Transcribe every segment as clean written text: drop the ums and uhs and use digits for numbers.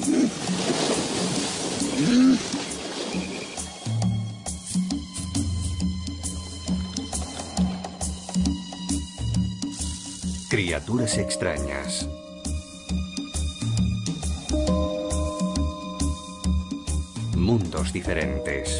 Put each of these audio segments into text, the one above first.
Criaturas extrañas. Mundos diferentes.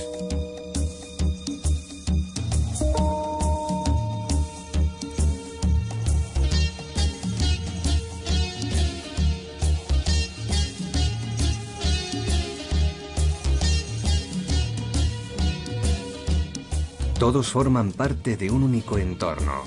Todos forman parte de un único entorno.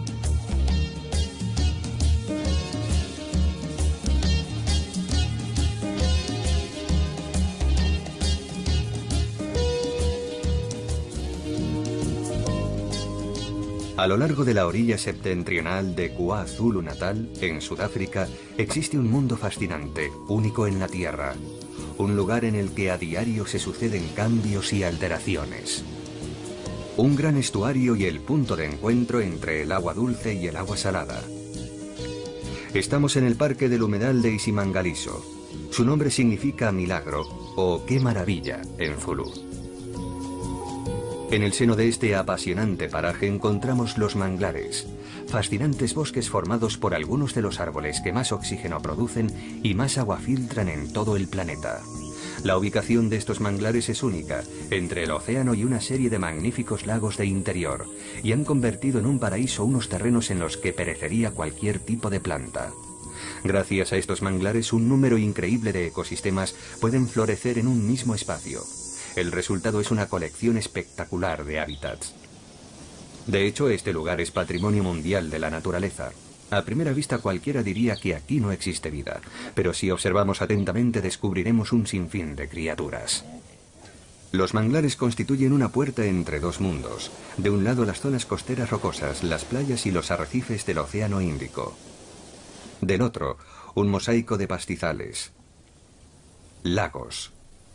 A lo largo de la orilla septentrional de KwaZulu-Natal, en Sudáfrica, existe un mundo fascinante, único en la Tierra. Un lugar en el que a diario se suceden cambios y alteraciones. Un gran estuario y el punto de encuentro entre el agua dulce y el agua salada. Estamos en el Parque del Humedal de Isimangaliso. Su nombre significa milagro o qué maravilla en zulú. En el seno de este apasionante paraje encontramos los manglares, fascinantes bosques formados por algunos de los árboles que más oxígeno producen y más agua filtran en todo el planeta. La ubicación de estos manglares es única, entre el océano y una serie de magníficos lagos de interior, y han convertido en un paraíso unos terrenos en los que perecería cualquier tipo de planta. Gracias a estos manglares, un número increíble de ecosistemas pueden florecer en un mismo espacio. El resultado es una colección espectacular de hábitats. De hecho, este lugar es patrimonio mundial de la naturaleza. A primera vista cualquiera diría que aquí no existe vida, pero si observamos atentamente descubriremos un sinfín de criaturas. Los manglares constituyen una puerta entre dos mundos. De un lado las zonas costeras rocosas, las playas y los arrecifes del Océano Índico. Del otro, un mosaico de pastizales, lagos,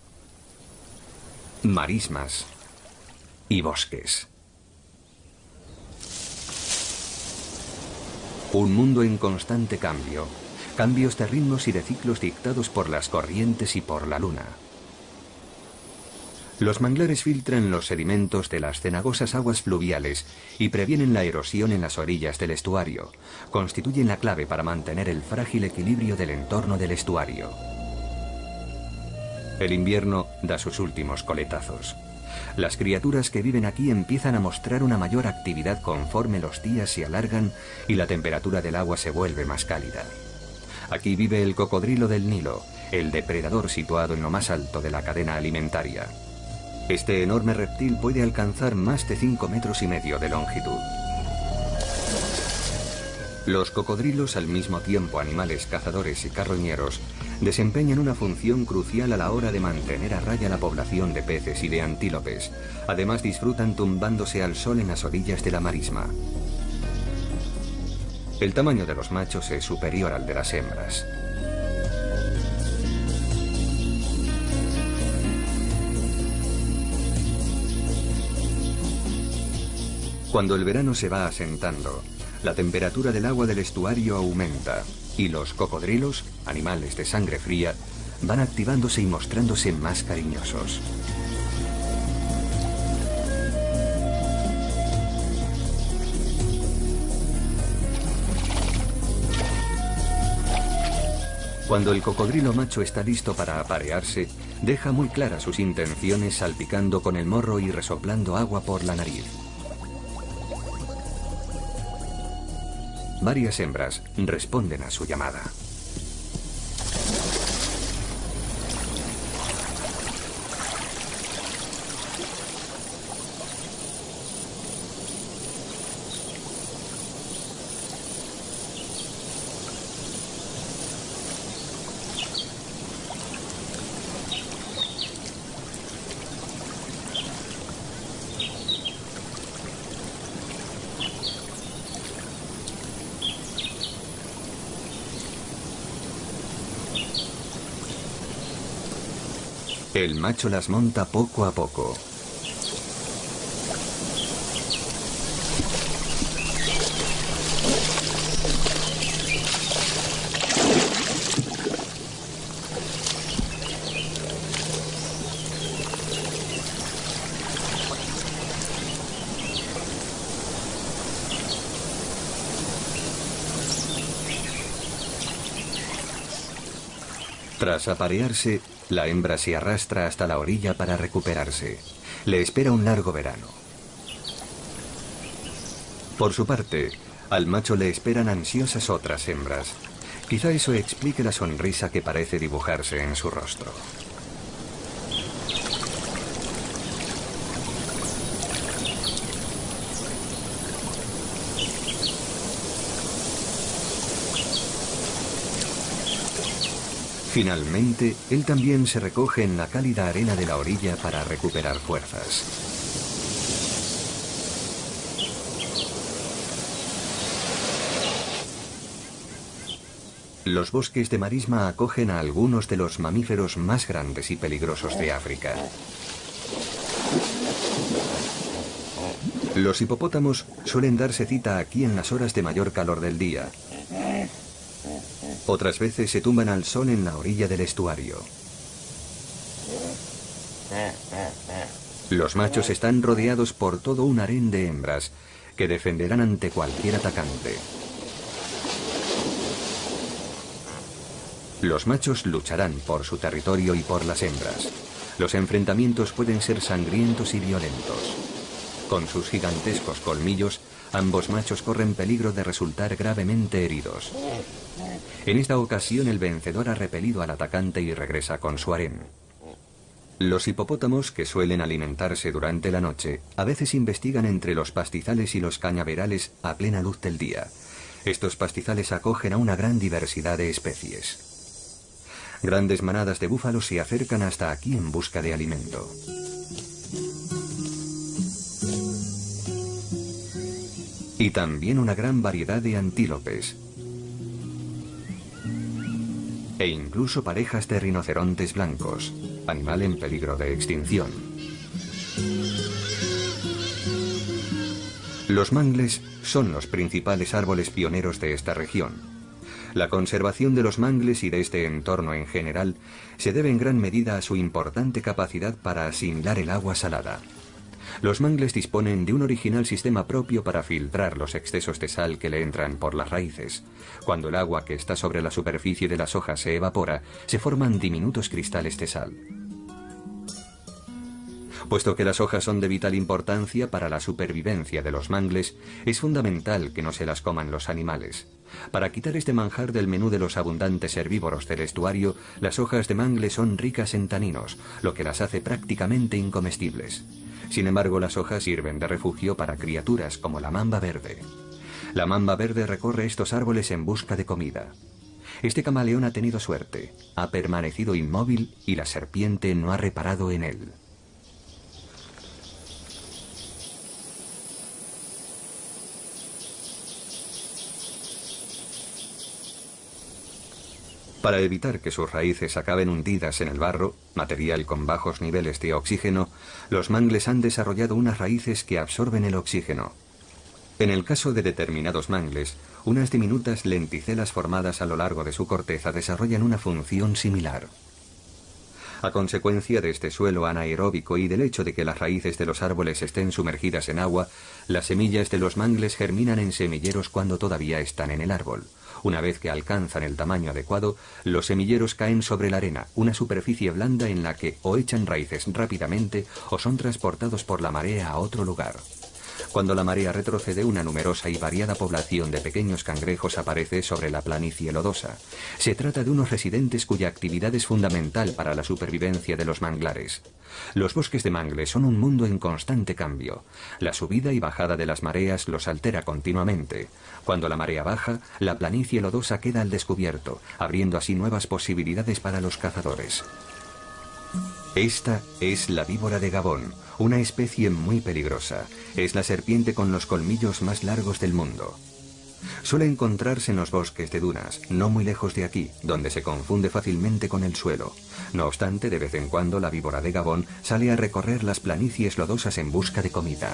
marismas y bosques. Un mundo en constante cambio, cambios de ritmos y de ciclos dictados por las corrientes y por la luna. Los manglares filtran los sedimentos de las cenagosas aguas fluviales y previenen la erosión en las orillas del estuario. Constituyen la clave para mantener el frágil equilibrio del entorno del estuario. El invierno da sus últimos coletazos. Las criaturas que viven aquí empiezan a mostrar una mayor actividad conforme los días se alargan y la temperatura del agua se vuelve más cálida. Aquí vive el cocodrilo del Nilo, el depredador situado en lo más alto de la cadena alimentaria. Este enorme reptil puede alcanzar más de 5,5 metros de longitud. Los cocodrilos, al mismo tiempo animales cazadores y carroñeros, desempeñan una función crucial a la hora de mantener a raya la población de peces y de antílopes. Además disfrutan tumbándose al sol en las orillas de la marisma. El tamaño de los machos es superior al de las hembras. Cuando el verano se va asentando, la temperatura del agua del estuario aumenta y los cocodrilos, animales de sangre fría, van activándose y mostrándose más cariñosos. Cuando el cocodrilo macho está listo para aparearse, deja muy claras sus intenciones salpicando con el morro y resoplando agua por la nariz. Varias hembras responden a su llamada. El macho las monta poco a poco. Tras aparearse, la hembra se arrastra hasta la orilla para recuperarse. Le espera un largo verano. Por su parte, al macho le esperan ansiosas otras hembras. Quizá eso explique la sonrisa que parece dibujarse en su rostro. Finalmente, él también se recoge en la cálida arena de la orilla para recuperar fuerzas. Los bosques de marisma acogen a algunos de los mamíferos más grandes y peligrosos de África. Los hipopótamos suelen darse cita aquí en las horas de mayor calor del día. Otras veces se tumban al sol en la orilla del estuario. Los machos están rodeados por todo un harén de hembras que defenderán ante cualquier atacante. Los machos lucharán por su territorio y por las hembras. Los enfrentamientos pueden ser sangrientos y violentos. Con sus gigantescos colmillos, ambos machos corren peligro de resultar gravemente heridos. En esta ocasión, el vencedor ha repelido al atacante y regresa con su harén. Los hipopótamos, que suelen alimentarse durante la noche, a veces investigan entre los pastizales y los cañaverales a plena luz del día. Estos pastizales acogen a una gran diversidad de especies. Grandes manadas de búfalos se acercan hasta aquí en busca de alimento. Y también una gran variedad de antílopes. E incluso parejas de rinocerontes blancos, animal en peligro de extinción. Los mangles son los principales árboles pioneros de esta región. La conservación de los mangles y de este entorno en general se debe en gran medida a su importante capacidad para asimilar el agua salada. Los mangles disponen de un original sistema propio para filtrar los excesos de sal que le entran por las raíces. Cuando el agua que está sobre la superficie de las hojas se evapora, se forman diminutos cristales de sal. Puesto que las hojas son de vital importancia para la supervivencia de los mangles, es fundamental que no se las coman los animales. Para quitar este manjar del menú de los abundantes herbívoros del estuario, las hojas de mangle son ricas en taninos, lo que las hace prácticamente incomestibles. Sin embargo, las hojas sirven de refugio para criaturas como la mamba verde. La mamba verde recorre estos árboles en busca de comida. Este camaleón ha tenido suerte, ha permanecido inmóvil y la serpiente no ha reparado en él. Para evitar que sus raíces acaben hundidas en el barro, material con bajos niveles de oxígeno, los mangles han desarrollado unas raíces que absorben el oxígeno. En el caso de determinados mangles, unas diminutas lenticelas formadas a lo largo de su corteza desarrollan una función similar. A consecuencia de este suelo anaeróbico y del hecho de que las raíces de los árboles estén sumergidas en agua, las semillas de los mangles germinan en semilleros cuando todavía están en el árbol. Una vez que alcanzan el tamaño adecuado, los semilleros caen sobre la arena, una superficie blanda en la que o echan raíces rápidamente o son transportados por la marea a otro lugar. Cuando la marea retrocede, una numerosa y variada población de pequeños cangrejos aparece sobre la planicie lodosa. Se trata de unos residentes cuya actividad es fundamental para la supervivencia de los manglares. Los bosques de mangle son un mundo en constante cambio. La subida y bajada de las mareas los altera continuamente. Cuando la marea baja, la planicie lodosa queda al descubierto, abriendo así nuevas posibilidades para los cazadores. Esta es la víbora de Gabón, una especie muy peligrosa. Es la serpiente con los colmillos más largos del mundo. Suele encontrarse en los bosques de dunas, no muy lejos de aquí, donde se confunde fácilmente con el suelo. No obstante, de vez en cuando la víbora de Gabón sale a recorrer las planicies lodosas en busca de comida.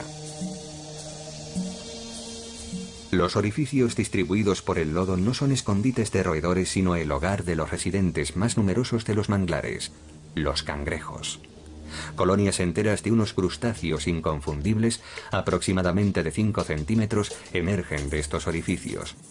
Los orificios distribuidos por el lodo no son escondites de roedores, sino el hogar de los residentes más numerosos de los manglares, los cangrejos. Colonias enteras de unos crustáceos inconfundibles, aproximadamente de 5 centímetros, emergen de estos orificios.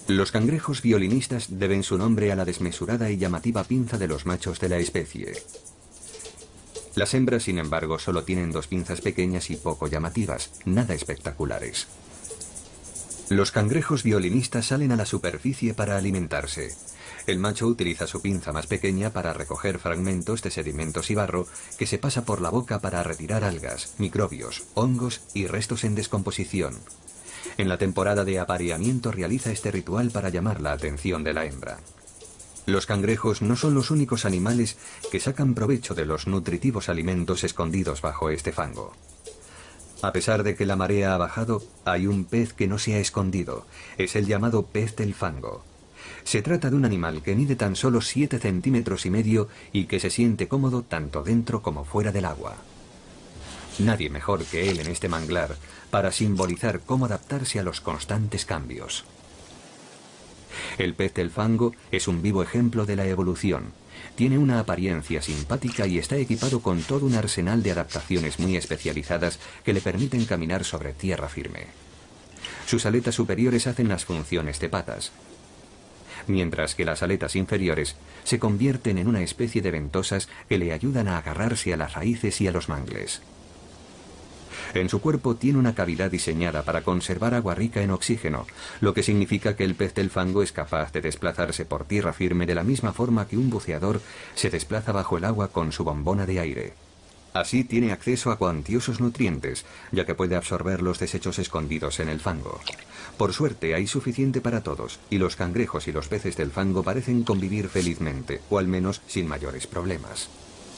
Los cangrejos violinistas deben su nombre a la desmesurada y llamativa pinza de los machos de la especie. Las hembras, sin embargo, solo tienen 2 pinzas pequeñas y poco llamativas, nada espectaculares. Los cangrejos violinistas salen a la superficie para alimentarse. El macho utiliza su pinza más pequeña para recoger fragmentos de sedimentos y barro que se pasa por la boca para retirar algas, microbios, hongos y restos en descomposición. En la temporada de apareamiento realiza este ritual para llamar la atención de la hembra. Los cangrejos no son los únicos animales que sacan provecho de los nutritivos alimentos escondidos bajo este fango. A pesar de que la marea ha bajado, hay un pez que no se ha escondido. Es el llamado pez del fango. Se trata de un animal que mide tan solo 7,5 centímetros y que se siente cómodo tanto dentro como fuera del agua. Nadie mejor que él en este manglar para simbolizar cómo adaptarse a los constantes cambios. El pez del fango es un vivo ejemplo de la evolución. Tiene una apariencia simpática y está equipado con todo un arsenal de adaptaciones muy especializadas que le permiten caminar sobre tierra firme. Sus aletas superiores hacen las funciones de patas, mientras que las aletas inferiores se convierten en una especie de ventosas que le ayudan a agarrarse a las raíces y a los mangles. En su cuerpo tiene una cavidad diseñada para conservar agua rica en oxígeno, lo que significa que el pez del fango es capaz de desplazarse por tierra firme de la misma forma que un buceador se desplaza bajo el agua con su bombona de aire. Así tiene acceso a cuantiosos nutrientes, ya que puede absorber los desechos escondidos en el fango. Por suerte hay suficiente para todos, y los cangrejos y los peces del fango parecen convivir felizmente, o al menos sin mayores problemas.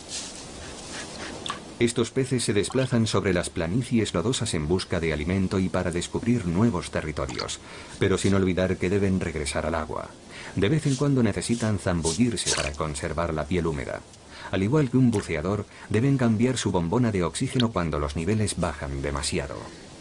Estos peces se desplazan sobre las planicies lodosas en busca de alimento y para descubrir nuevos territorios, pero sin olvidar que deben regresar al agua. De vez en cuando necesitan zambullirse para conservar la piel húmeda. Al igual que un buceador, deben cambiar su bombona de oxígeno cuando los niveles bajan demasiado.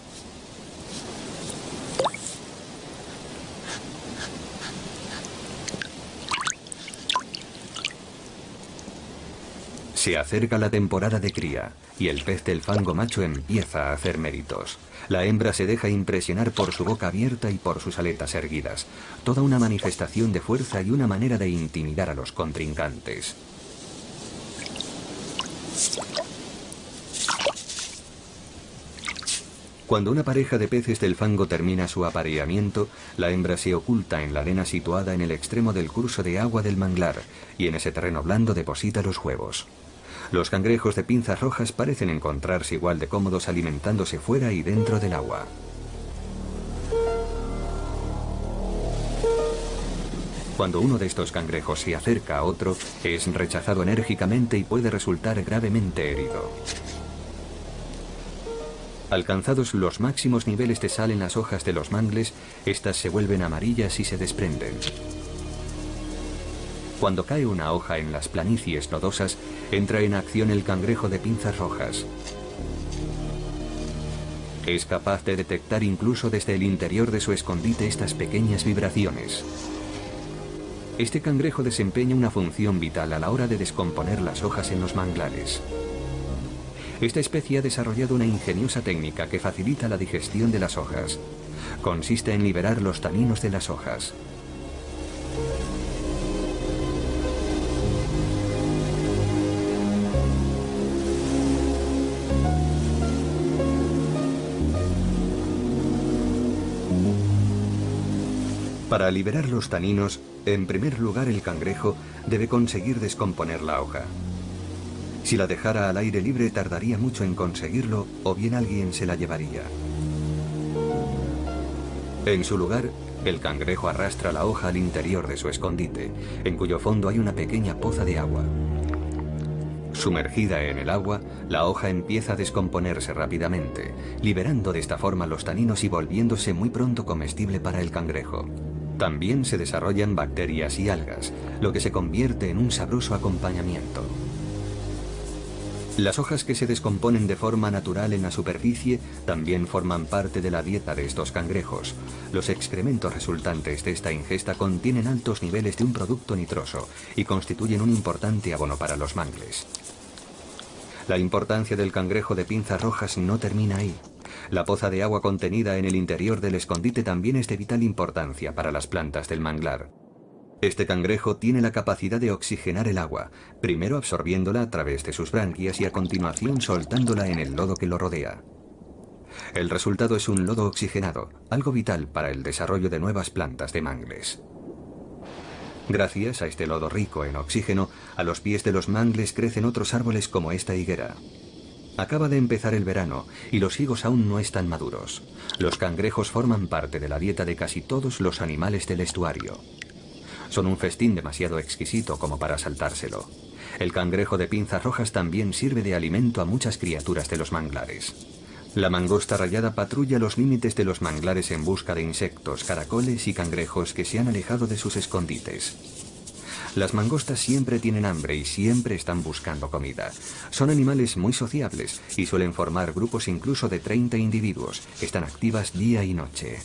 Se acerca la temporada de cría y el pez del fango macho empieza a hacer méritos. La hembra se deja impresionar por su boca abierta y por sus aletas erguidas. Toda una manifestación de fuerza y una manera de intimidar a los contrincantes. Cuando una pareja de peces del fango termina su apareamiento, la hembra se oculta en la arena situada en el extremo del curso de agua del manglar y en ese terreno blando deposita los huevos. Los cangrejos de pinzas rojas parecen encontrarse igual de cómodos alimentándose fuera y dentro del agua. Cuando uno de estos cangrejos se acerca a otro, es rechazado enérgicamente y puede resultar gravemente herido. Alcanzados los máximos niveles de sal en las hojas de los mangles, estas se vuelven amarillas y se desprenden. Cuando cae una hoja en las planicies lodosas, entra en acción el cangrejo de pinzas rojas. Es capaz de detectar incluso desde el interior de su escondite estas pequeñas vibraciones. Este cangrejo desempeña una función vital a la hora de descomponer las hojas en los manglares. Esta especie ha desarrollado una ingeniosa técnica que facilita la digestión de las hojas. Consiste en liberar los taninos de las hojas. Para liberar los taninos, en primer lugar el cangrejo debe conseguir descomponer la hoja. Si la dejara al aire libre tardaría mucho en conseguirlo o bien alguien se la llevaría. En su lugar, el cangrejo arrastra la hoja al interior de su escondite, en cuyo fondo hay una pequeña poza de agua. Sumergida en el agua, la hoja empieza a descomponerse rápidamente, liberando de esta forma los taninos y volviéndose muy pronto comestible para el cangrejo. También se desarrollan bacterias y algas, lo que se convierte en un sabroso acompañamiento. Las hojas que se descomponen de forma natural en la superficie también forman parte de la dieta de estos cangrejos. Los excrementos resultantes de esta ingesta contienen altos niveles de un producto nitroso y constituyen un importante abono para los mangles. La importancia del cangrejo de pinzas rojas no termina ahí. La poza de agua contenida en el interior del escondite también es de vital importancia para las plantas del manglar. Este cangrejo tiene la capacidad de oxigenar el agua, primero absorbiéndola a través de sus branquias y a continuación soltándola en el lodo que lo rodea. El resultado es un lodo oxigenado, algo vital para el desarrollo de nuevas plantas de mangles. Gracias a este lodo rico en oxígeno, a los pies de los mangles crecen otros árboles como esta higuera. Acaba de empezar el verano y los higos aún no están maduros. Los cangrejos forman parte de la dieta de casi todos los animales del estuario. Son un festín demasiado exquisito como para saltárselo. El cangrejo de pinzas rojas también sirve de alimento a muchas criaturas de los manglares. La mangosta rayada patrulla los límites de los manglares en busca de insectos, caracoles y cangrejos que se han alejado de sus escondites. Las mangostas siempre tienen hambre y siempre están buscando comida. Son animales muy sociables y suelen formar grupos incluso de 30 individuos. Están activas día y noche.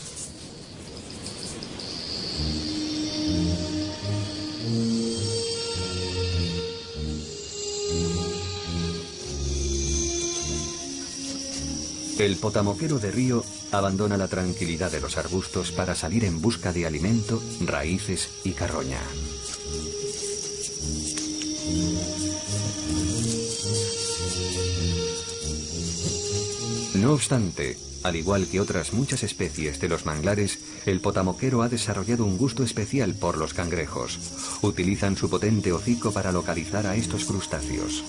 El potamoquero de río abandona la tranquilidad de los arbustos para salir en busca de alimento, raíces y carroña. No obstante, al igual que otras muchas especies de los manglares, el potamoquero ha desarrollado un gusto especial por los cangrejos. Utilizan su potente hocico para localizar a estos crustáceos.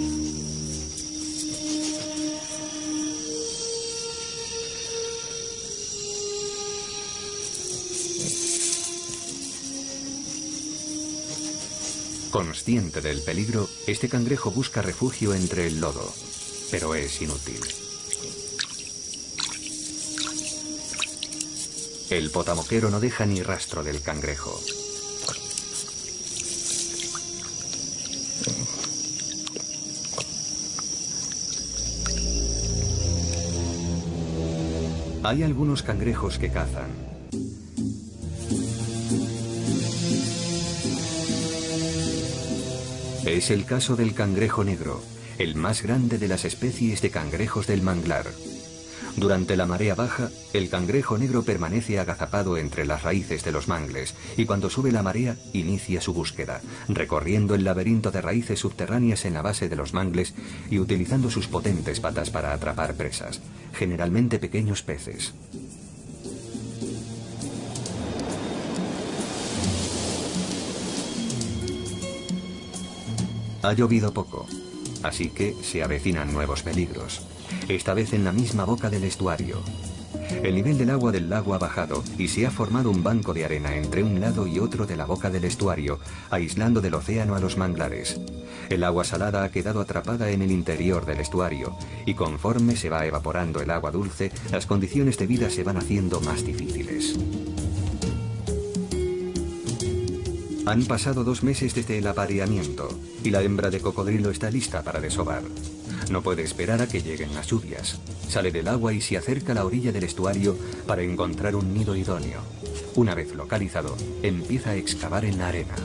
Consciente del peligro, este cangrejo busca refugio entre el lodo, pero es inútil. El potamoquero no deja ni rastro del cangrejo. Hay algunos cangrejos que cazan. Es el caso del cangrejo negro, el más grande de las especies de cangrejos del manglar. Durante la marea baja, el cangrejo negro permanece agazapado entre las raíces de los mangles y cuando sube la marea inicia su búsqueda, recorriendo el laberinto de raíces subterráneas en la base de los mangles y utilizando sus potentes patas para atrapar presas, generalmente pequeños peces. Ha llovido poco, así que se avecinan nuevos peligros, esta vez en la misma boca del estuario. El nivel del agua del lago ha bajado y se ha formado un banco de arena entre un lado y otro de la boca del estuario, aislando del océano a los manglares. El agua salada ha quedado atrapada en el interior del estuario y conforme se va evaporando el agua dulce, las condiciones de vida se van haciendo más difíciles. Han pasado 2 meses desde el apareamiento y la hembra de cocodrilo está lista para desovar. No puede esperar a que lleguen las lluvias. Sale del agua y se acerca a la orilla del estuario para encontrar un nido idóneo. Una vez localizado, empieza a excavar en la arena.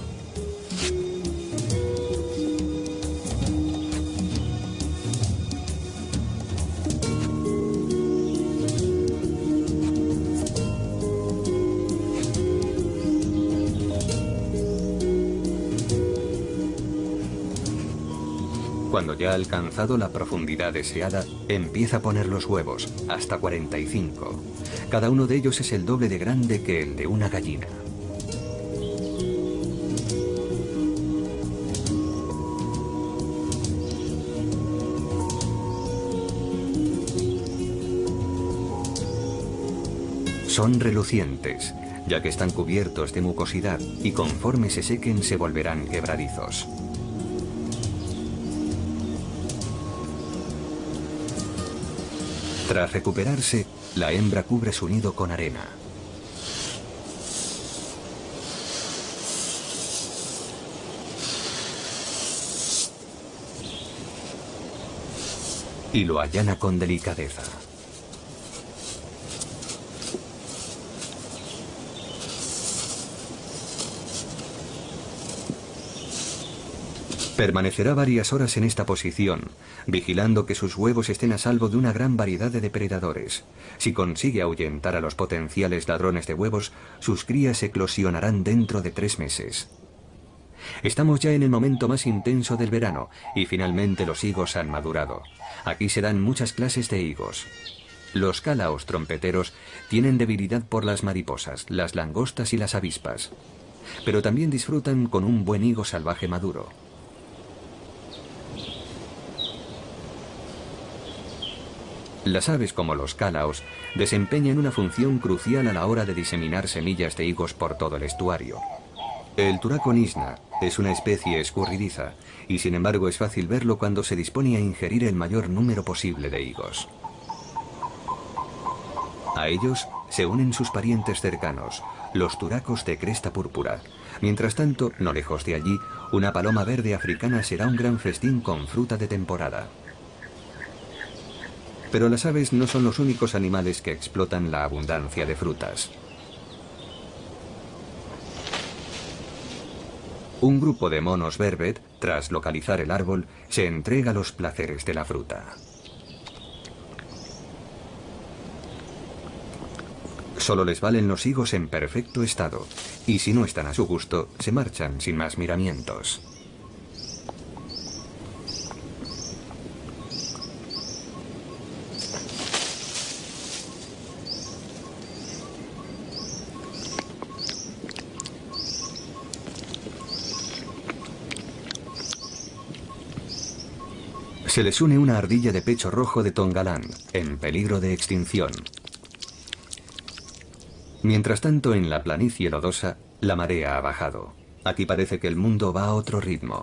Cuando ya ha alcanzado la profundidad deseada, empieza a poner los huevos, hasta 45. Cada uno de ellos es el doble de grande que el de una gallina. Son relucientes, ya que están cubiertos de mucosidad y conforme se sequen se volverán quebradizos. Tras recuperarse, la hembra cubre su nido con arena. Y lo allana con delicadeza. Permanecerá varias horas en esta posición, vigilando que sus huevos estén a salvo de una gran variedad de depredadores. Si consigue ahuyentar a los potenciales ladrones de huevos, sus crías eclosionarán dentro de 3 meses. Estamos ya en el momento más intenso del verano y finalmente los higos han madurado. Aquí se dan muchas clases de higos. Los calaos trompeteros tienen debilidad por las mariposas, las langostas y las avispas, pero también disfrutan con un buen higo salvaje maduro. Las aves como los calaos desempeñan una función crucial a la hora de diseminar semillas de higos por todo el estuario. El turaco nisna es una especie escurridiza y sin embargo es fácil verlo cuando se dispone a ingerir el mayor número posible de higos. A ellos se unen sus parientes cercanos, los turacos de cresta púrpura. Mientras tanto, no lejos de allí, una paloma verde africana será un gran festín con fruta de temporada. Pero las aves no son los únicos animales que explotan la abundancia de frutas. Un grupo de monos vervet, tras localizar el árbol, se entrega a los placeres de la fruta. Solo les valen los higos en perfecto estado, y si no están a su gusto, se marchan sin más miramientos. Se les une una ardilla de pecho rojo de Tongaland, en peligro de extinción. Mientras tanto, en la planicie lodosa, la marea ha bajado. Aquí parece que el mundo va a otro ritmo.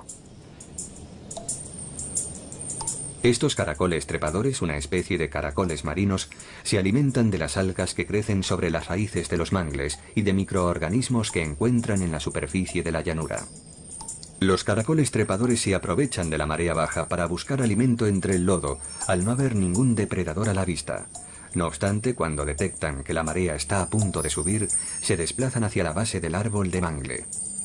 Estos caracoles trepadores, una especie de caracoles marinos, se alimentan de las algas que crecen sobre las raíces de los mangles y de microorganismos que encuentran en la superficie de la llanura. Los caracoles trepadores se aprovechan de la marea baja para buscar alimento entre el lodo, al no haber ningún depredador a la vista. No obstante, cuando detectan que la marea está a punto de subir, se desplazan hacia la base del árbol de mangle.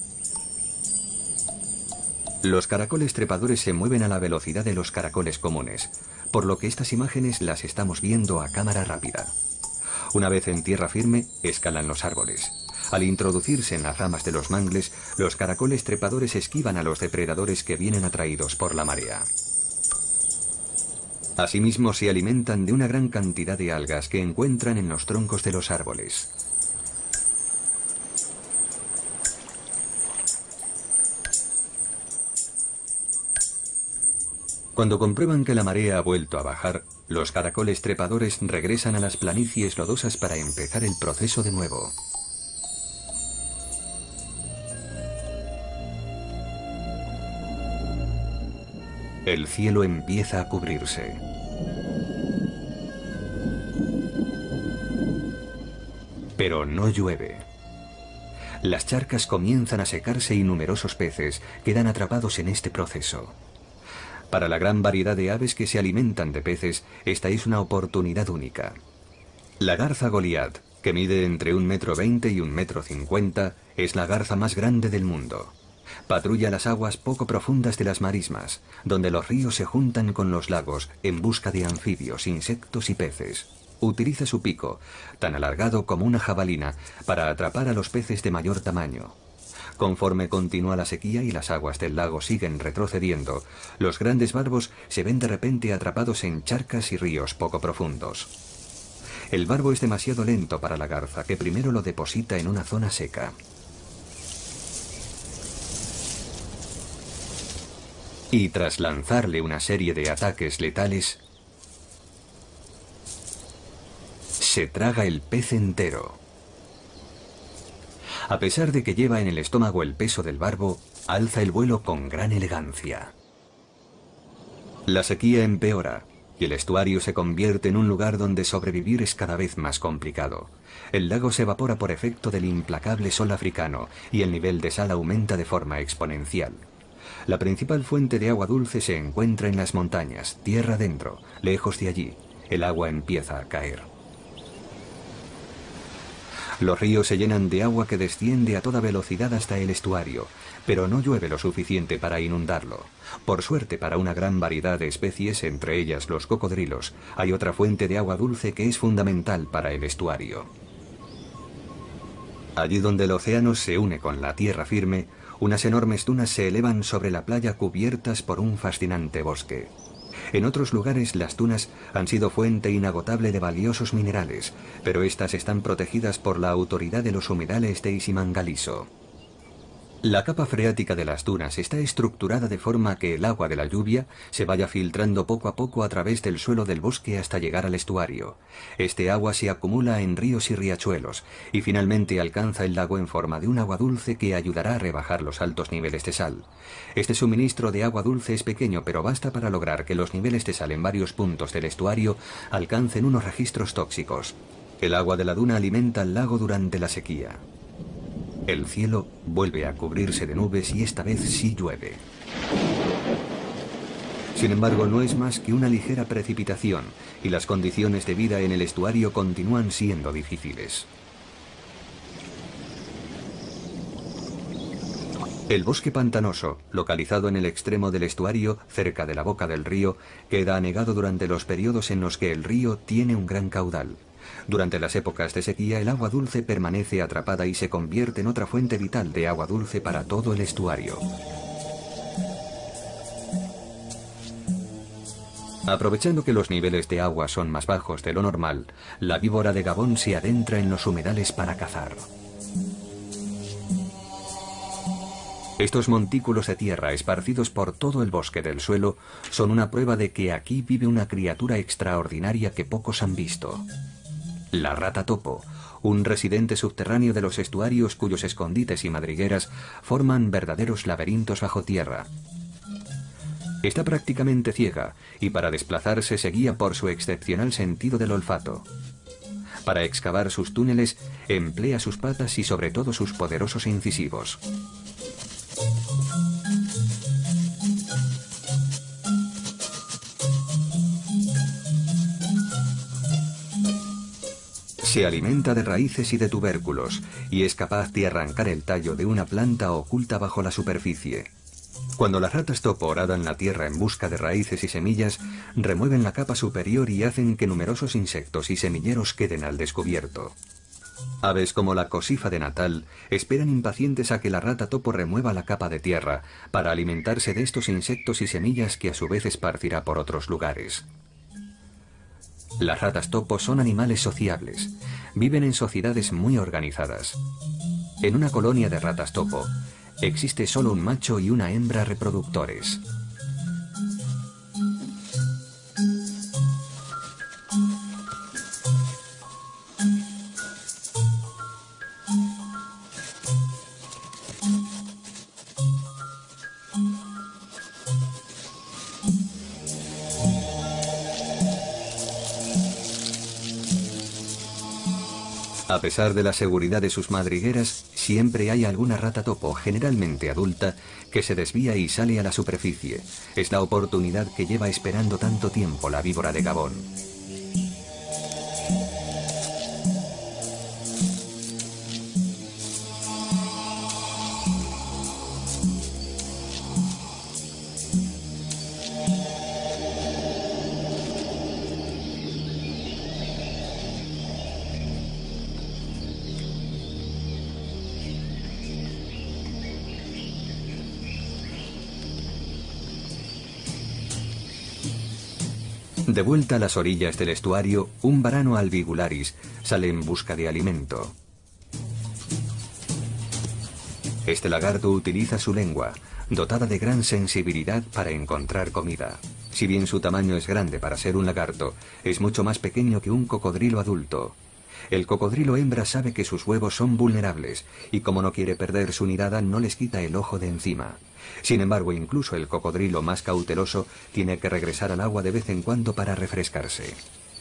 Los caracoles trepadores se mueven a la velocidad de los caracoles comunes, por lo que estas imágenes las estamos viendo a cámara rápida. Una vez en tierra firme, escalan los árboles. Al introducirse en las ramas de los mangles, los caracoles trepadores esquivan a los depredadores que vienen atraídos por la marea. Asimismo, se alimentan de una gran cantidad de algas que encuentran en los troncos de los árboles. Cuando comprueban que la marea ha vuelto a bajar, los caracoles trepadores regresan a las planicies lodosas para empezar el proceso de nuevo. El cielo empieza a cubrirse. Pero no llueve. Las charcas comienzan a secarse y numerosos peces quedan atrapados en este proceso. Para la gran variedad de aves que se alimentan de peces, esta es una oportunidad única. La garza Goliat, que mide entre 1,20 m y 1,50 m, es la garza más grande del mundo. Patrulla las aguas poco profundas de las marismas, donde los ríos se juntan con los lagos en busca de anfibios, insectos y peces. Utiliza su pico, tan alargado como una jabalina, para atrapar a los peces de mayor tamaño. Conforme continúa la sequía y las aguas del lago siguen retrocediendo, los grandes barbos se ven de repente atrapados en charcas y ríos poco profundos. El barbo es demasiado lento para la garza, que primero lo deposita en una zona seca. Y tras lanzarle una serie de ataques letales, se traga el pez entero. A pesar de que lleva en el estómago el peso del barbo, alza el vuelo con gran elegancia. La sequía empeora y el estuario se convierte en un lugar donde sobrevivir es cada vez más complicado. El lago se evapora por efecto del implacable sol africano y el nivel de sal aumenta de forma exponencial. La principal fuente de agua dulce se encuentra en las montañas, tierra adentro. Lejos de allí, el agua empieza a caer. Los ríos se llenan de agua que desciende a toda velocidad hasta el estuario, pero no llueve lo suficiente para inundarlo. Por suerte para una gran variedad de especies, entre ellas los cocodrilos, hay otra fuente de agua dulce que es fundamental para el estuario. Allí donde el océano se une con la tierra firme, unas enormes dunas se elevan sobre la playa cubiertas por un fascinante bosque. En otros lugares las dunas han sido fuente inagotable de valiosos minerales, pero estas están protegidas por la autoridad de los humedales de Isimangaliso. La capa freática de las dunas está estructurada de forma que el agua de la lluvia se vaya filtrando poco a poco a través del suelo del bosque hasta llegar al estuario. Este agua se acumula en ríos y riachuelos y finalmente alcanza el lago en forma de un agua dulce que ayudará a rebajar los altos niveles de sal. Este suministro de agua dulce es pequeño, pero basta para lograr que los niveles de sal en varios puntos del estuario alcancen unos registros tóxicos. El agua de la duna alimenta al lago durante la sequía. El cielo vuelve a cubrirse de nubes y esta vez sí llueve. Sin embargo, no es más que una ligera precipitación y las condiciones de vida en el estuario continúan siendo difíciles. El bosque pantanoso, localizado en el extremo del estuario, cerca de la boca del río, queda anegado durante los periodos en los que el río tiene un gran caudal. Durante las épocas de sequía, el agua dulce permanece atrapada y se convierte en otra fuente vital de agua dulce para todo el estuario. Aprovechando que los niveles de agua son más bajos de lo normal, la víbora de Gabón se adentra en los humedales para cazar. Estos montículos de tierra esparcidos por todo el bosque del suelo son una prueba de que aquí vive una criatura extraordinaria que pocos han visto. La rata topo, un residente subterráneo de los estuarios cuyos escondites y madrigueras forman verdaderos laberintos bajo tierra. Está prácticamente ciega y para desplazarse se guía por su excepcional sentido del olfato. Para excavar sus túneles emplea sus patas y sobre todo sus poderosos incisivos. Se alimenta de raíces y de tubérculos, y es capaz de arrancar el tallo de una planta oculta bajo la superficie. Cuando las ratas topo horadan la tierra en busca de raíces y semillas, remueven la capa superior y hacen que numerosos insectos y semilleros queden al descubierto. Aves como la cosifa de Natal esperan impacientes a que la rata topo remueva la capa de tierra para alimentarse de estos insectos y semillas que a su vez esparcirá por otros lugares. Las ratas topo son animales sociables. Viven en sociedades muy organizadas. En una colonia de ratas topo, existe solo un macho y una hembra reproductores. A pesar de la seguridad de sus madrigueras, siempre hay alguna rata topo, generalmente adulta, que se desvía y sale a la superficie. Es la oportunidad que lleva esperando tanto tiempo la víbora de Gabón. De vuelta a las orillas del estuario, un varano albigularis sale en busca de alimento. Este lagarto utiliza su lengua, dotada de gran sensibilidad para encontrar comida. Si bien su tamaño es grande para ser un lagarto, es mucho más pequeño que un cocodrilo adulto. El cocodrilo hembra sabe que sus huevos son vulnerables y como no quiere perder su nidada no les quita el ojo de encima. Sin embargo, incluso el cocodrilo más cauteloso tiene que regresar al agua de vez en cuando para refrescarse.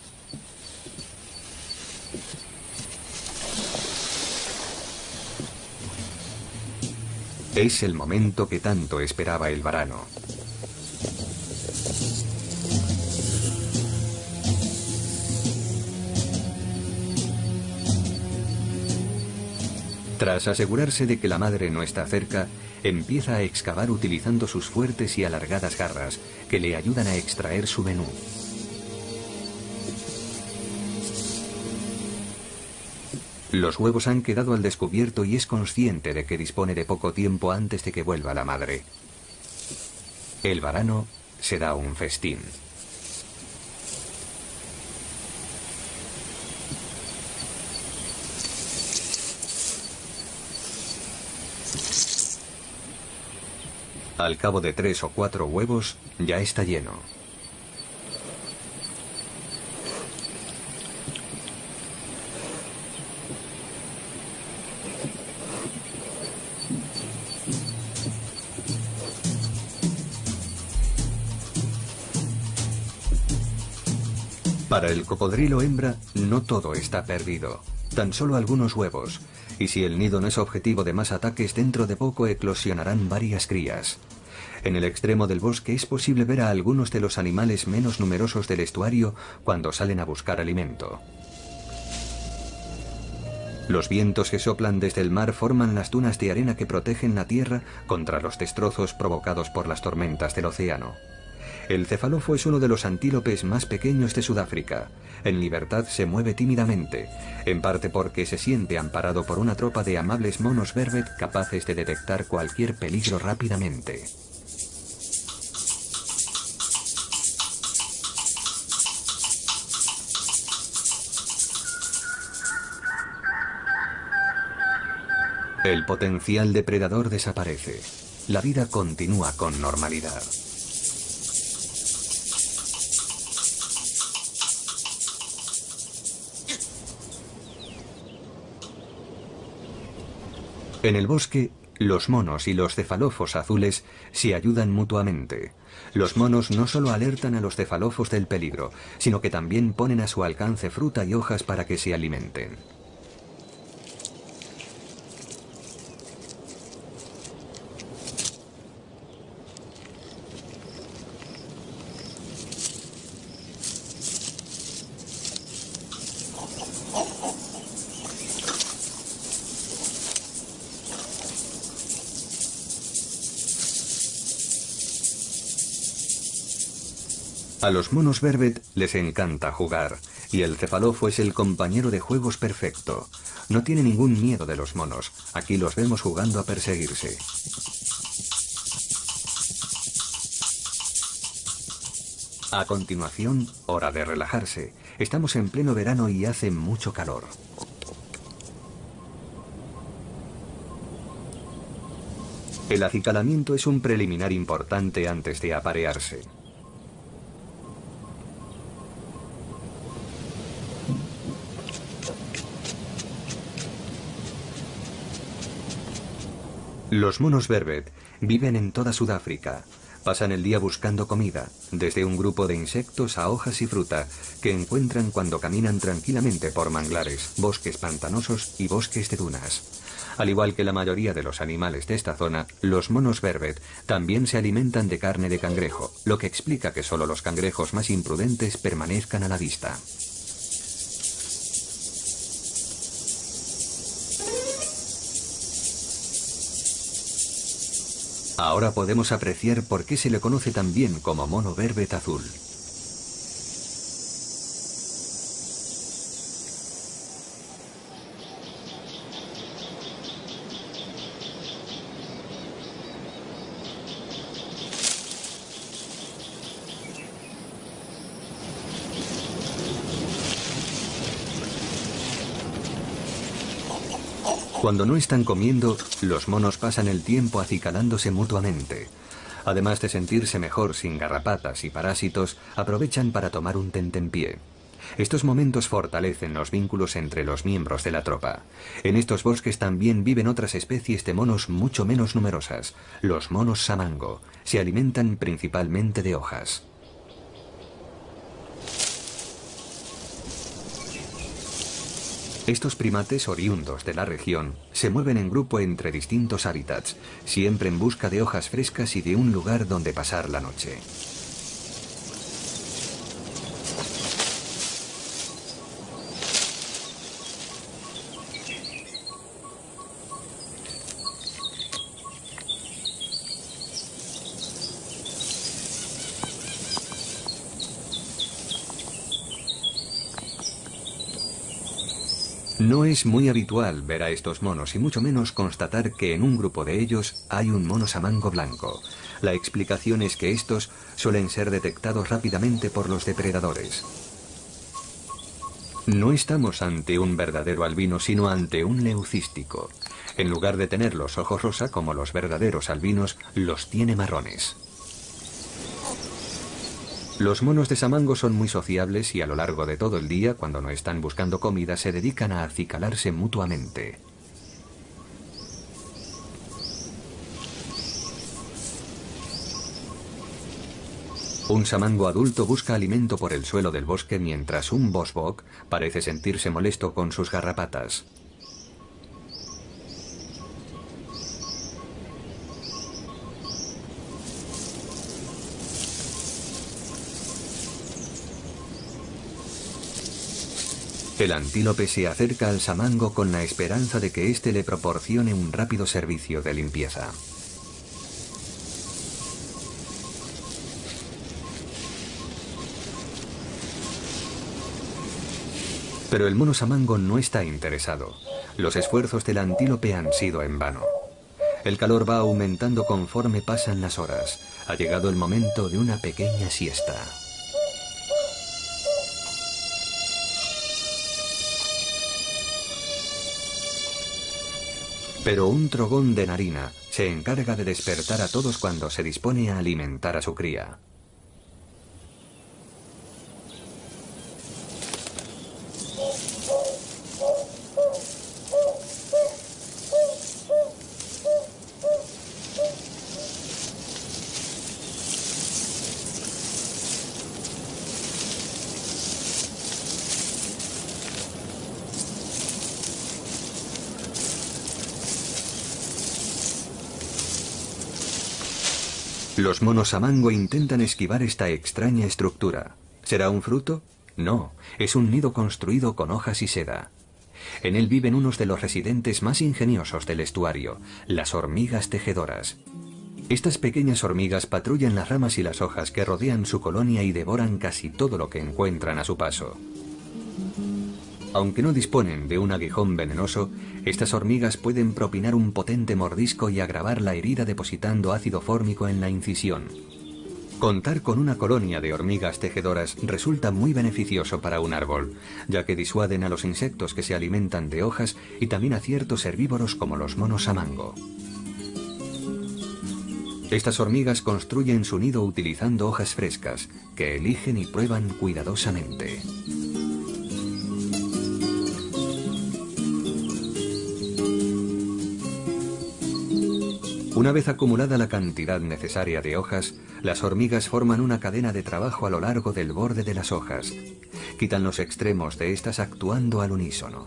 Es el momento que tanto esperaba el varano. Tras asegurarse de que la madre no está cerca, empieza a excavar utilizando sus fuertes y alargadas garras, que le ayudan a extraer su menú. Los huevos han quedado al descubierto y es consciente de que dispone de poco tiempo antes de que vuelva la madre. El varano se da un festín. Al cabo de 3 o 4 huevos, ya está lleno. Para el cocodrilo hembra, no todo está perdido. Tan solo algunos huevos. Y si el nido no es objetivo de más ataques, dentro de poco eclosionarán varias crías. En el extremo del bosque es posible ver a algunos de los animales menos numerosos del estuario cuando salen a buscar alimento. Los vientos que soplan desde el mar forman las dunas de arena que protegen la tierra contra los destrozos provocados por las tormentas del océano. El cefalofo es uno de los antílopes más pequeños de Sudáfrica. En libertad se mueve tímidamente, en parte porque se siente amparado por una tropa de amables monos vervet capaces de detectar cualquier peligro rápidamente. El potencial depredador desaparece. La vida continúa con normalidad. En el bosque, los monos y los cefalófos azules se ayudan mutuamente. Los monos no solo alertan a los cefalófos del peligro, sino que también ponen a su alcance fruta y hojas para que se alimenten. A los monos vervet les encanta jugar, y el cefalofo es el compañero de juegos perfecto. No tiene ningún miedo de los monos. Aquí los vemos jugando a perseguirse. A continuación, hora de relajarse. Estamos en pleno verano y hace mucho calor. El acicalamiento es un preliminar importante antes de aparearse. Los monos vervet viven en toda Sudáfrica. Pasan el día buscando comida, desde un grupo de insectos a hojas y fruta, que encuentran cuando caminan tranquilamente por manglares, bosques pantanosos y bosques de dunas. Al igual que la mayoría de los animales de esta zona, los monos vervet también se alimentan de carne de cangrejo, lo que explica que solo los cangrejos más imprudentes permanezcan a la vista. Ahora podemos apreciar por qué se le conoce también como mono vervet azul. Cuando no están comiendo, los monos pasan el tiempo acicalándose mutuamente. Además de sentirse mejor sin garrapatas y parásitos, aprovechan para tomar un tentempié. Estos momentos fortalecen los vínculos entre los miembros de la tropa. En estos bosques también viven otras especies de monos mucho menos numerosas, los monos samango. Se alimentan principalmente de hojas. Estos primates oriundos de la región se mueven en grupo entre distintos hábitats, siempre en busca de hojas frescas y de un lugar donde pasar la noche. No es muy habitual ver a estos monos y mucho menos constatar que en un grupo de ellos hay un mono samango blanco. La explicación es que estos suelen ser detectados rápidamente por los depredadores. No estamos ante un verdadero albino, sino ante un leucístico. En lugar de tener los ojos rosa como los verdaderos albinos, los tiene marrones. Los monos de samango son muy sociables y a lo largo de todo el día, cuando no están buscando comida, se dedican a acicalarse mutuamente. Un samango adulto busca alimento por el suelo del bosque mientras un bosbok parece sentirse molesto con sus garrapatas. El antílope se acerca al samango con la esperanza de que éste le proporcione un rápido servicio de limpieza. Pero el mono samango no está interesado. Los esfuerzos del antílope han sido en vano. El calor va aumentando conforme pasan las horas. Ha llegado el momento de una pequeña siesta. Pero un trogón de narina se encarga de despertar a todos cuando se dispone a alimentar a su cría. Los monos samango intentan esquivar esta extraña estructura. ¿Será un fruto? No, es un nido construido con hojas y seda. En él viven unos de los residentes más ingeniosos del estuario, las hormigas tejedoras. Estas pequeñas hormigas patrullan las ramas y las hojas que rodean su colonia y devoran casi todo lo que encuentran a su paso. Aunque no disponen de un aguijón venenoso, estas hormigas pueden propinar un potente mordisco y agravar la herida depositando ácido fórmico en la incisión. Contar con una colonia de hormigas tejedoras resulta muy beneficioso para un árbol, ya que disuaden a los insectos que se alimentan de hojas y también a ciertos herbívoros como los monos samango. Estas hormigas construyen su nido utilizando hojas frescas, que eligen y prueban cuidadosamente. Una vez acumulada la cantidad necesaria de hojas, las hormigas forman una cadena de trabajo a lo largo del borde de las hojas. Quitan los extremos de estas actuando al unísono.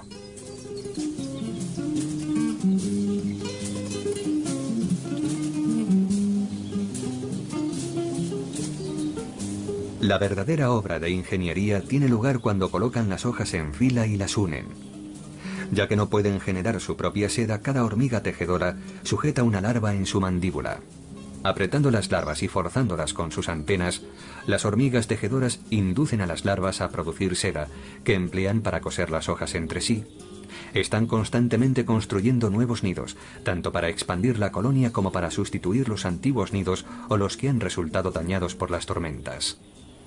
La verdadera obra de ingeniería tiene lugar cuando colocan las hojas en fila y las unen. Ya que no pueden generar su propia seda, cada hormiga tejedora sujeta una larva en su mandíbula. Apretando las larvas y forzándolas con sus antenas, las hormigas tejedoras inducen a las larvas a producir seda, que emplean para coser las hojas entre sí. Están constantemente construyendo nuevos nidos, tanto para expandir la colonia como para sustituir los antiguos nidos o los que han resultado dañados por las tormentas.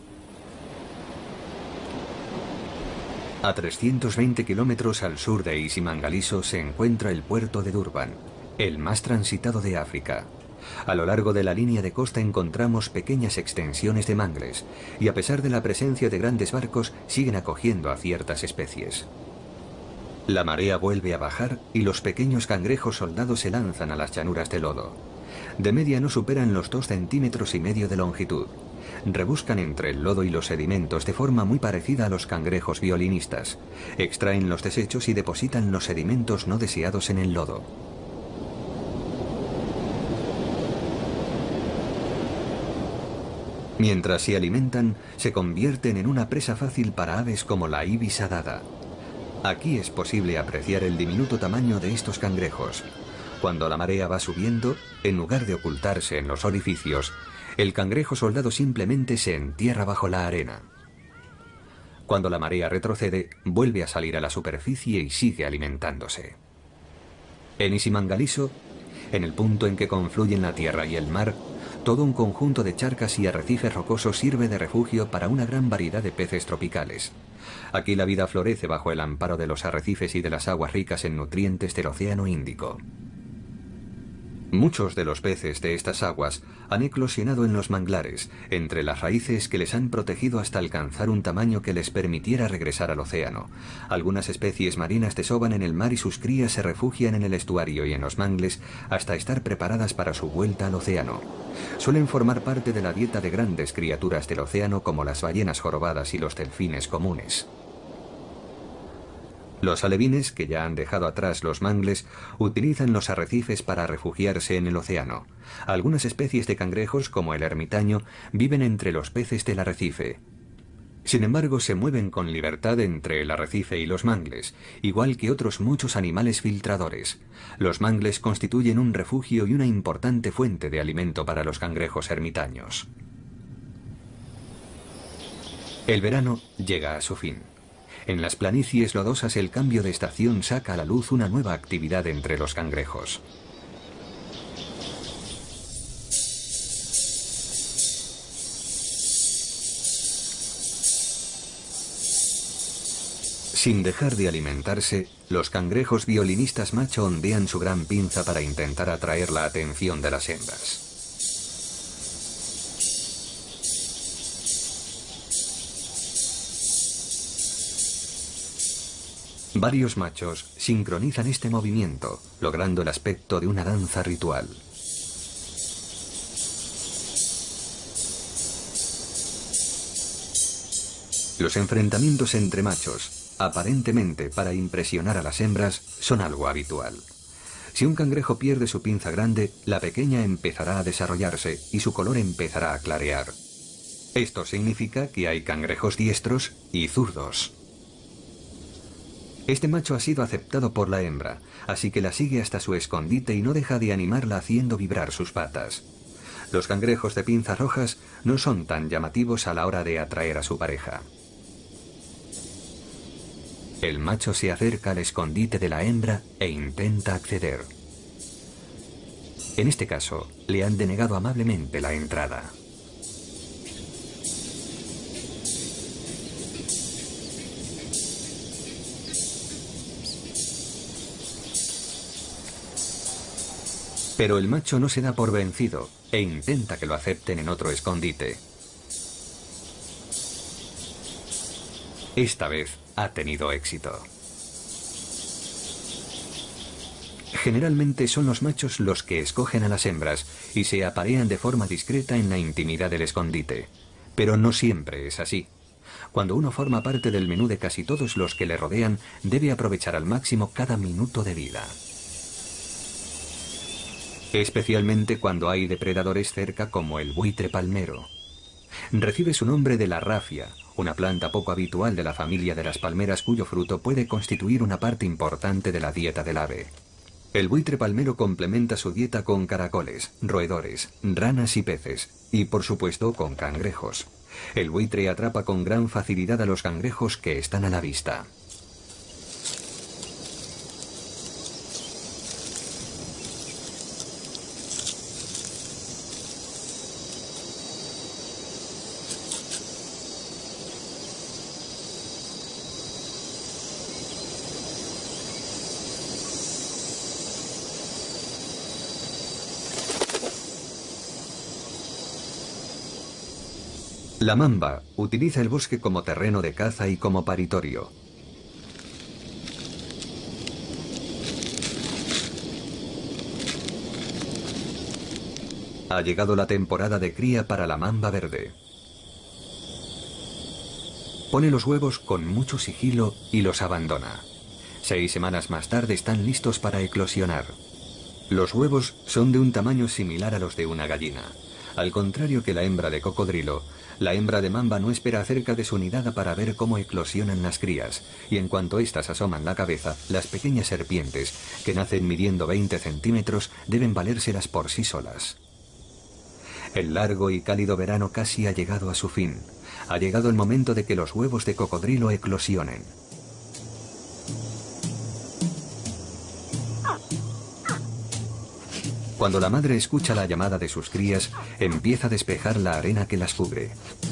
A 320 kilómetros al sur de Isimangaliso se encuentra el puerto de Durban, el más transitado de África. A lo largo de la línea de costa encontramos pequeñas extensiones de mangles, y a pesar de la presencia de grandes barcos, siguen acogiendo a ciertas especies. La marea vuelve a bajar y los pequeños cangrejos soldados se lanzan a las llanuras de lodo. De media no superan los 2,5 centímetros de longitud. Rebuscan entre el lodo y los sedimentos de forma muy parecida a los cangrejos violinistas. Extraen los desechos y depositan los sedimentos no deseados en el lodo. Mientras se alimentan, se convierten en una presa fácil para aves como la ibis adada. Aquí es posible apreciar el diminuto tamaño de estos cangrejos. Cuando la marea va subiendo, en lugar de ocultarse en los orificios, el cangrejo soldado simplemente se entierra bajo la arena. Cuando la marea retrocede, vuelve a salir a la superficie y sigue alimentándose. En Isimangaliso, en el punto en que confluyen la tierra y el mar, todo un conjunto de charcas y arrecifes rocosos sirve de refugio para una gran variedad de peces tropicales. Aquí la vida florece bajo el amparo de los arrecifes y de las aguas ricas en nutrientes del Océano Índico. Muchos de los peces de estas aguas han eclosionado en los manglares, entre las raíces que les han protegido hasta alcanzar un tamaño que les permitiera regresar al océano. Algunas especies marinas desovan en el mar y sus crías se refugian en el estuario y en los mangles hasta estar preparadas para su vuelta al océano. Suelen formar parte de la dieta de grandes criaturas del océano como las ballenas jorobadas y los delfines comunes. Los alevines, que ya han dejado atrás los mangles, utilizan los arrecifes para refugiarse en el océano. Algunas especies de cangrejos, como el ermitaño, viven entre los peces del arrecife. Sin embargo, se mueven con libertad entre el arrecife y los mangles, igual que otros muchos animales filtradores. Los mangles constituyen un refugio y una importante fuente de alimento para los cangrejos ermitaños. El verano llega a su fin. En las planicies lodosas el cambio de estación saca a la luz una nueva actividad entre los cangrejos. Sin dejar de alimentarse, los cangrejos violinistas macho ondean su gran pinza para intentar atraer la atención de las hembras. Varios machos sincronizan este movimiento, logrando el aspecto de una danza ritual. Los enfrentamientos entre machos, aparentemente para impresionar a las hembras, son algo habitual. Si un cangrejo pierde su pinza grande, la pequeña empezará a desarrollarse y su color empezará a clarear. Esto significa que hay cangrejos diestros y zurdos. Este macho ha sido aceptado por la hembra, así que la sigue hasta su escondite y no deja de animarla haciendo vibrar sus patas. Los cangrejos de pinzas rojas no son tan llamativos a la hora de atraer a su pareja. El macho se acerca al escondite de la hembra e intenta acceder. En este caso, le han denegado amablemente la entrada. Pero el macho no se da por vencido e intenta que lo acepten en otro escondite. Esta vez ha tenido éxito. Generalmente son los machos los que escogen a las hembras y se aparean de forma discreta en la intimidad del escondite. Pero no siempre es así. Cuando uno forma parte del menú de casi todos los que le rodean, debe aprovechar al máximo cada minuto de vida. Especialmente cuando hay depredadores cerca como el buitre palmero. Recibe su nombre de la rafia, una planta poco habitual de la familia de las palmeras cuyo fruto puede constituir una parte importante de la dieta del ave. El buitre palmero complementa su dieta con caracoles, roedores, ranas y peces, y por supuesto con cangrejos. El buitre atrapa con gran facilidad a los cangrejos que están a la vista. La mamba utiliza el bosque como terreno de caza y como paritorio. Ha llegado la temporada de cría para la mamba verde. Pone los huevos con mucho sigilo y los abandona. 6 semanas más tarde están listos para eclosionar. Los huevos son de un tamaño similar a los de una gallina. Al contrario que la hembra de cocodrilo, la hembra de mamba no espera cerca de su nidada para ver cómo eclosionan las crías, y en cuanto éstas asoman la cabeza, las pequeñas serpientes, que nacen midiendo 20 centímetros, deben valérselas por sí solas. El largo y cálido verano casi ha llegado a su fin. Ha llegado el momento de que los huevos de cocodrilo eclosionen. Cuando la madre escucha la llamada de sus crías, empieza a despejar la arena que las cubre.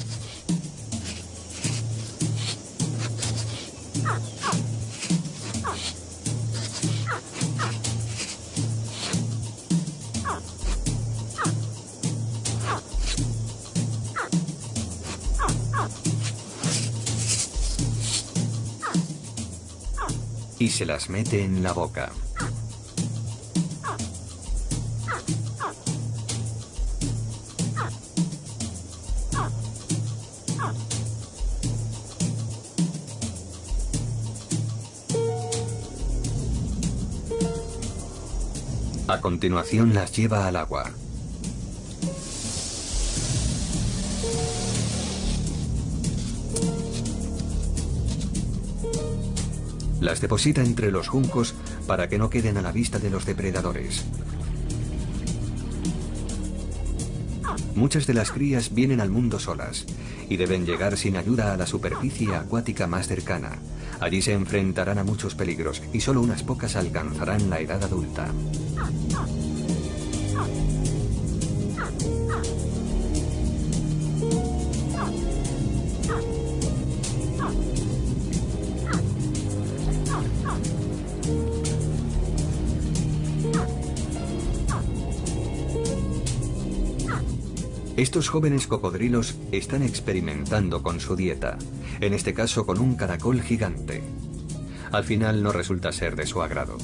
Y se las mete en la boca. A continuación las lleva al agua. Las deposita entre los juncos para que no queden a la vista de los depredadores. Muchas de las crías vienen al mundo solas y deben llegar sin ayuda a la superficie acuática más cercana. Allí se enfrentarán a muchos peligros y solo unas pocas alcanzarán la edad adulta. Estos jóvenes cocodrilos están experimentando con su dieta, en este caso con un caracol gigante. Al final no resulta ser de su agrado.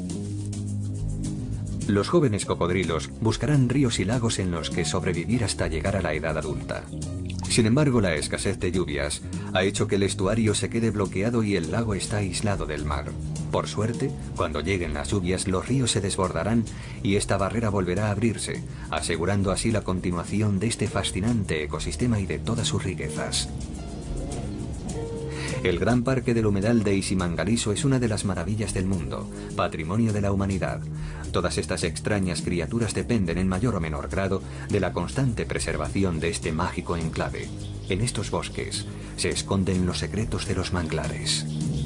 Los jóvenes cocodrilos buscarán ríos y lagos en los que sobrevivir hasta llegar a la edad adulta. Sin embargo, la escasez de lluvias ha hecho que el estuario se quede bloqueado y el lago está aislado del mar. Por suerte, cuando lleguen las lluvias, los ríos se desbordarán y esta barrera volverá a abrirse, asegurando así la continuación de este fascinante ecosistema y de todas sus riquezas. El Gran Parque del Humedal de Isimangaliso es una de las maravillas del mundo, patrimonio de la humanidad. Todas estas extrañas criaturas dependen en mayor o menor grado de la constante preservación de este mágico enclave. En estos bosques se esconden los secretos de los manglares.